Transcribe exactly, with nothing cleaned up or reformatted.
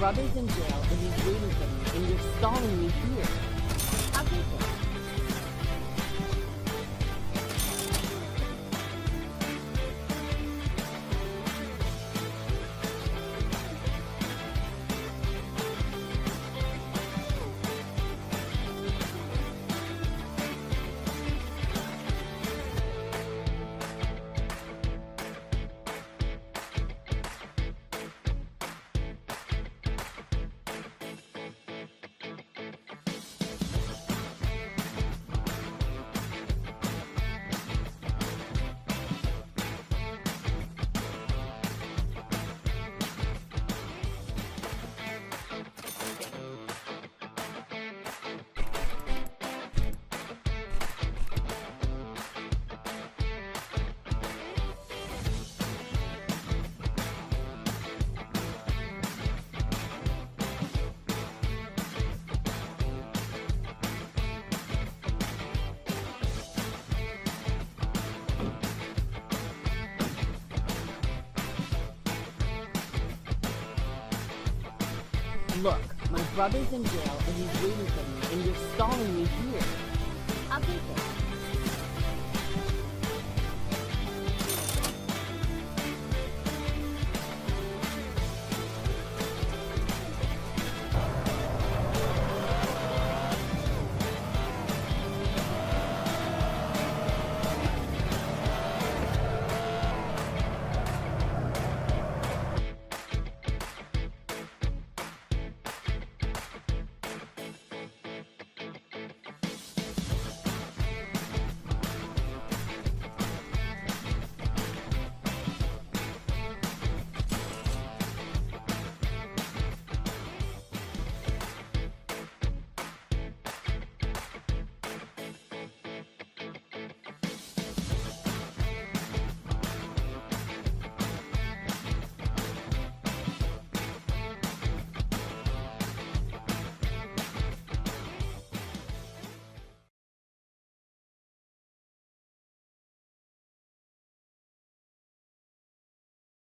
brother's in jail and he's waiting for me, and you're stalling me here. I'll take it. Look, my brother's in jail and he's waiting for me, and you're stalling me here. I'll take it.